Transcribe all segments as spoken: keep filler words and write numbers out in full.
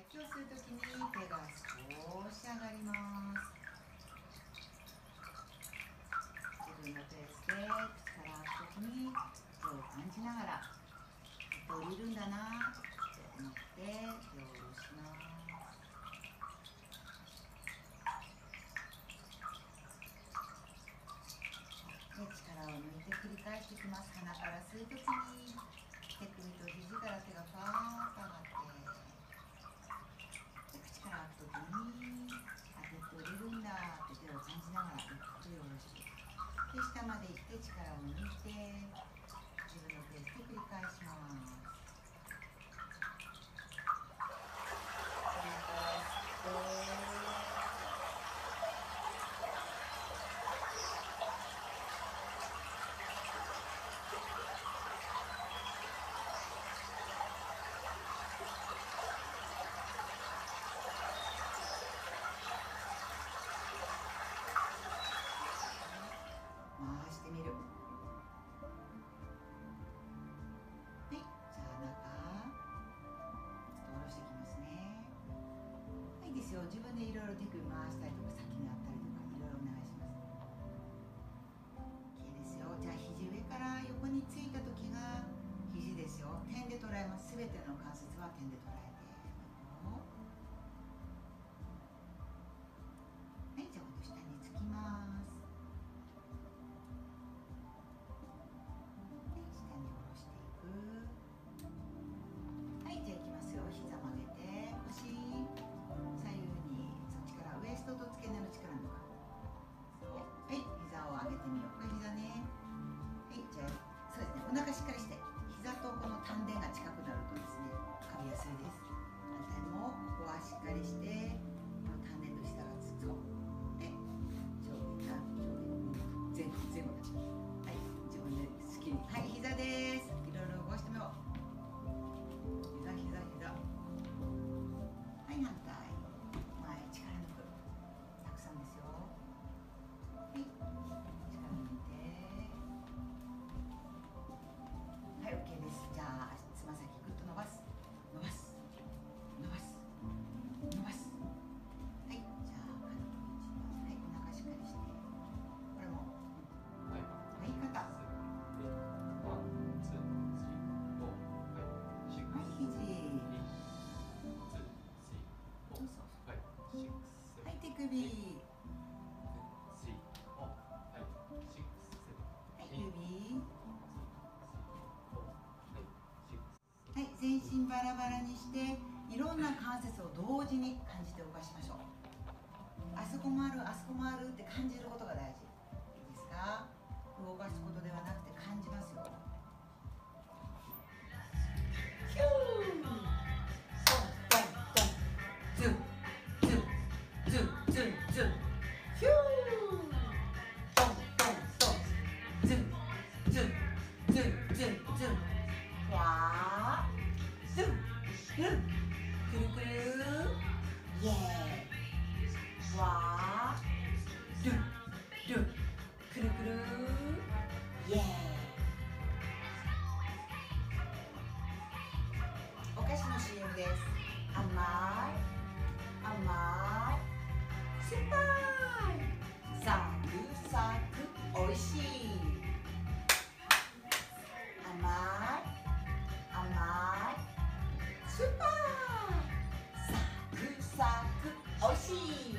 息をするときに手が少し上がります。自分のペースで口から吐くときに手を感じながら降りるんだなって思って手を下ろします。で、力を抜いて繰り返していきます。鼻から吸うときに手首と肘から手がファーッと上がって、口から吐くときに当てて降りるんだって手を感じながらゆっくり下ろしてで下まで行って力を抜いて自分のペースで繰り返します。繰り返して回してみる。はい、じゃあ中ちょっと下ろしていきますね。はい、ですよ。自分でいろいろ手首回したりとか先にあったりとかいろいろお願いします。 OK ですよ。じゃあ肘上から横についた時が肘ですよ。点で捉えます。すべての関節は点で捉えて。はい、じゃあ今度下につきます。はい、じゃあいきますよ。膝曲げて腰左右にそっちからウエストと付け根の力抜く。はい、膝を上げてみようか。膝ね。はい、じゃあそうですね。お腹しっかりして膝とこの丹田が近くなるとですねかびやすいです。反対もここはしっかりしてこの丹田と膝がつく。で上下上下前後前後だ。はい、自分で好きに。はい、膝です。いろいろ動かしてみよう。膝膝膝。はい、反対前力抜く。たくさんですよ。はい、力抜いて。はい、 OK です。じゃあつま先ぐっと伸ばす伸ばす伸ばす伸ばす。はい、じゃあ軽くいちます。はい、お腹しっかりして。これもはい、肩はい、肘そうそうそう。はい、手首。はい、指。はい、全身バラバラにしていろんな関節を同時に感じて動かしましょう。あそこもあるあそこもあるって感じることが大事。いいですか？動かすことではなくて感じますよ。ヒュートントントンズンズンズンズンズンヒュートントントンズンズンズンズンズンわーズンズンくるくるイエーイわードゥドゥくるくるイエーイ。お菓子の シーエム です。甘い甘い酸っぱいサクサクおいしい。甘い甘い酸っぱいサクサクおいしい。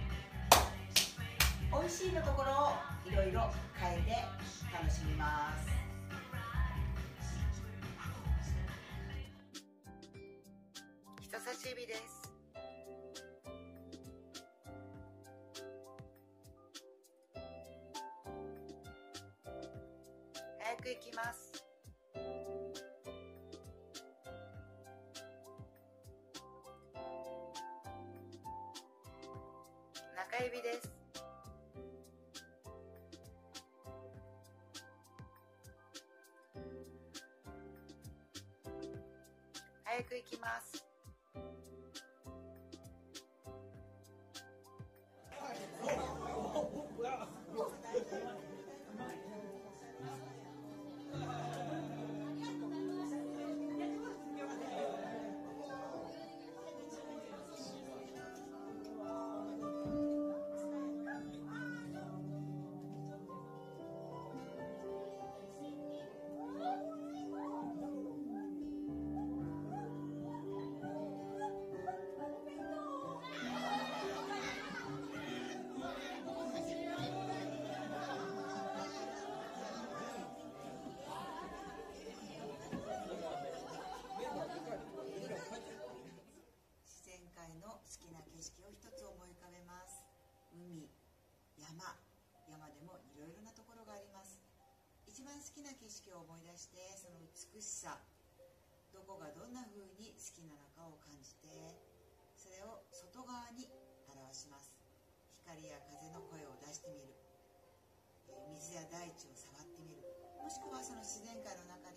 おいしいのところをいろいろ変えて楽しみます。人差し指です。早くいきます。中指です。早くいきます。 一番好きな景色を思い出して、その美しさ、どこがどんな風に好きなのかを感じて、それを外側に表します。光や風の声を出してみる、水や大地を触ってみる、もしくはその自然界の中